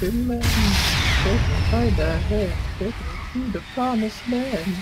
Finland, take the head, take it to the promised land.